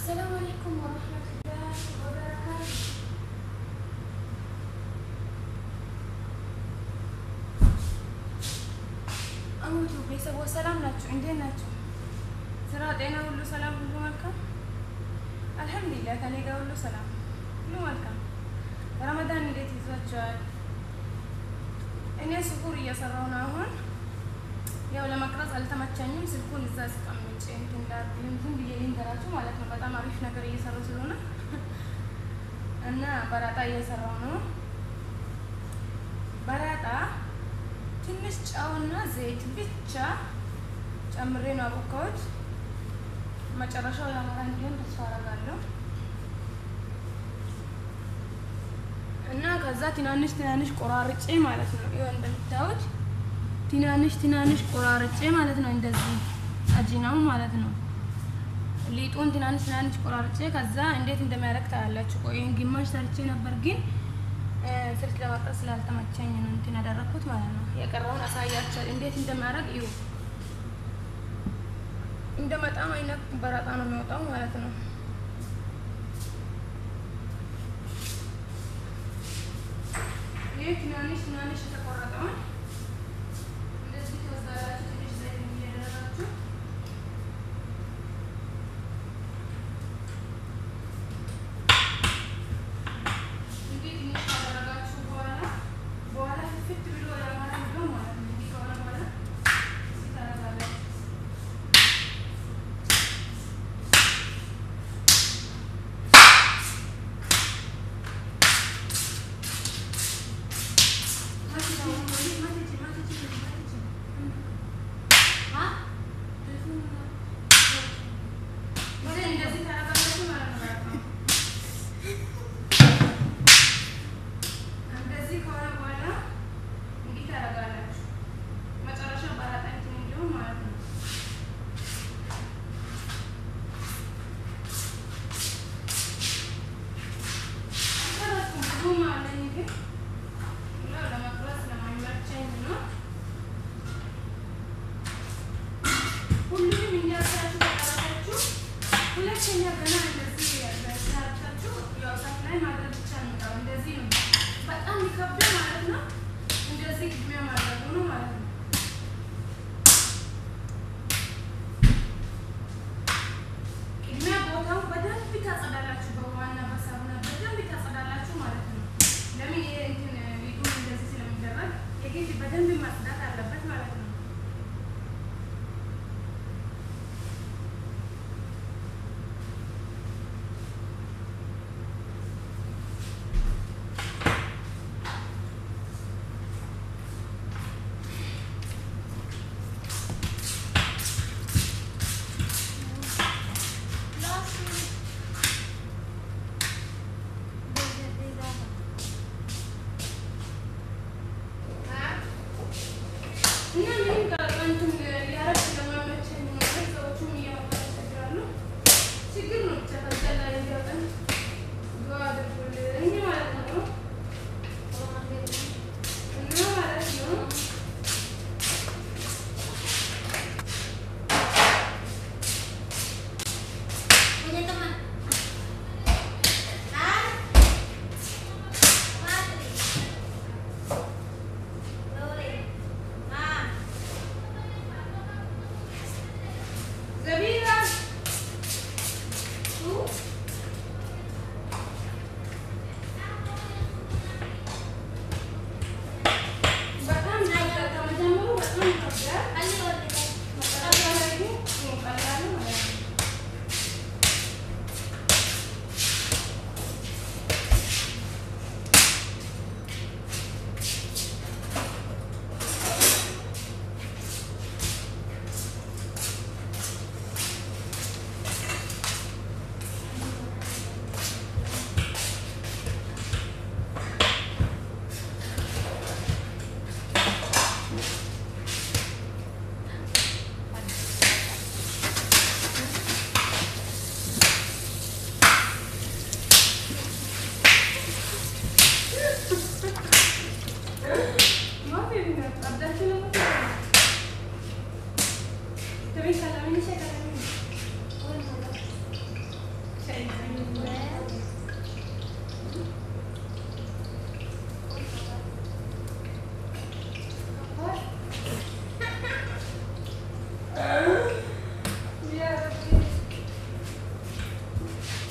السلام عليكم ورحمة الله وبركاته. أموت بيسووا سلام ناتشو عندنا ناتشو سراد أنا أقول له سلام كله مالكم الحمد لله كان يقول له سلام كله مالكم رمضان اللي تزوجت إني سكور يسرون هون يا ولا مكرز التمتشانيم سلكون إزاز كمل أنتم لا يمكن بيجين دراتو مالك نبضة ما ريش نكري يسرسلونا أنا براتا يسرونه براتا ትንሽ ጫውና ዘይት ብቻ ጨምሬ ነው አቦካሁት መጨረሻው ያማረ እንዲሆን ተስፋ አደርጋለሁ እና ከዛ ትናንሽ ቆራርጬ ማለት ነው ይሄ እንደምታዩት ትናንሽ ቆራርጬ ማለት ነው እንደዚህ አጂናው ማለት ነው ሊጡን ትናንሽ ቆራርጬ ከዛ እንዴት እንደማያረክ ታያላችሁ ቆይን ግማሽ ሰርቼ ነበር ግን ስልክ ለማጥራት ስላልተመቸኝ ነው እንትን ያደረኩት ማለት ነው የቀረውን አሳያችሁ እንዴት እንደማያረግ እዩ እንደመጣም አይነት በራጣ ነው የሚወጣው ማለት ነው ይሄ ትናንሽ ተቆረጠው እንደዚህ ተወዛላችሁ ትንሽ ዘይት እያደረጋችሁ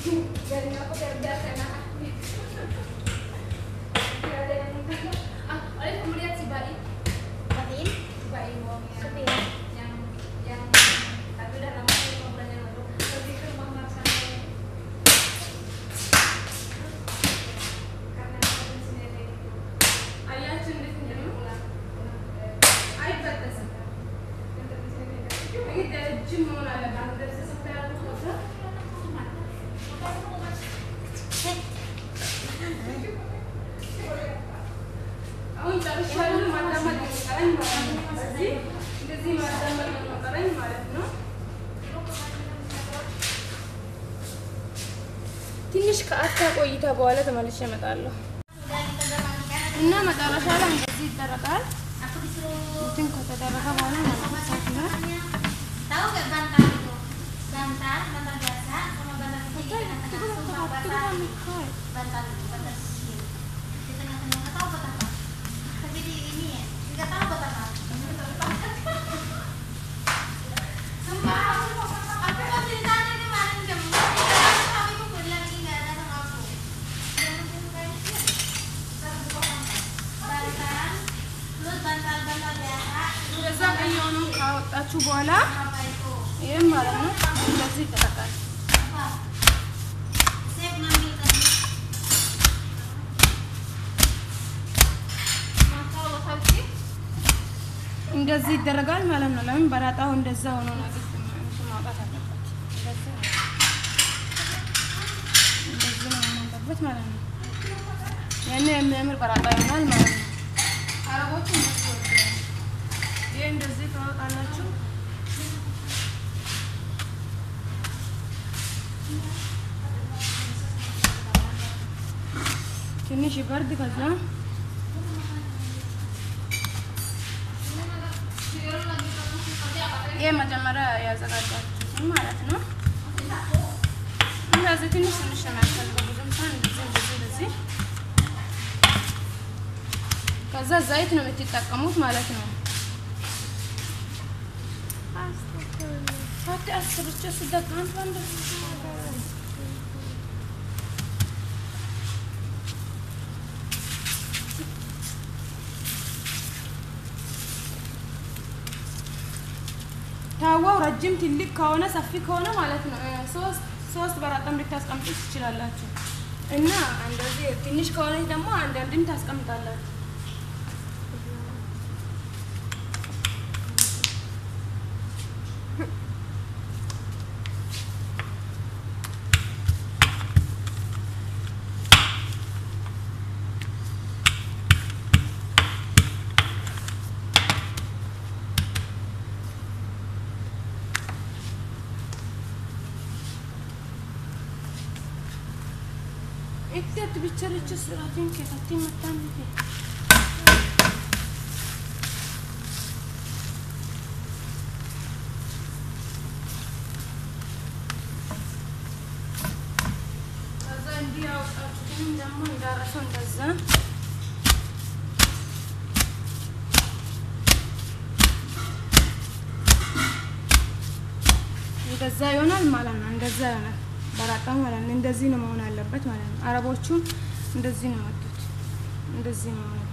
ትንሽ ከአታ ቆይታ በኋላ ተመልሼ እመጣለሁ እና መጨረሻ ላይ እንደዚህ ይደረጋል። እንትን ከተደረገ በኋላ ማለት ነው tahu enggak bantal itu bantal biasa sama bantal kecil bantal kecil di tengah-tengah enggak tahu buat apa tapi di ini ya enggak tahu buat apa sumpah aku mau ceritanya kemarin jam tapi aku beli lagi enggak ada sama aku bantal terus bantal biasa udah kayak ono ካወጣችሁ በኋላ ይሄን ማለት ነው እንደዚህ ተጠቃል እንደዚህ ይደረጋል ማለት ነው። ለምን በራጣው እንደዛ ሆኖ ነው ማውጣት አለበት። እንደዚህ ነው ማለት ማለት ነው። ያኔ የሚያምር በራጣ ይሆናል ማለት ነው። አረቦቹ እንደዚህ ታወጣላችሁ። ትንሽ ይበርድ ከዛ የመጀመሪያ ያዘጋጃችሁት ማለት ነው። እንደዚህ ትንሽ ትንሽ ነው የሚያስፈልገው ብዙም ሳይሆን እንደዚህ ከዛ ዘይት ነው የምትጠቀሙት ማለት ነው። Hati asrutnya sudah kapan dah? Tahu rajim tilik kawana safi kawana malat na ሶስት በራጣም ልታስቀምጡ ትችላላችሁ እና እንደዚህ ትንሽ ከሆነ ደግሞ አንዳንድም ታስቀምጣላችሁ። اكتب بتشرج السراتين كيف تتم التاني فيه هذا عندي أوقاتين دمون دارسون دزا እንደዛ ይሆናል ማለት ነው። እንደዛ ይሆናል በራጣ ማለት ነው። እንደዚህ ነው መሆን ያለበት ማለት ነው። አረቦቹ እንደዚህ ነው ያመጡት። እንደዚህ ነው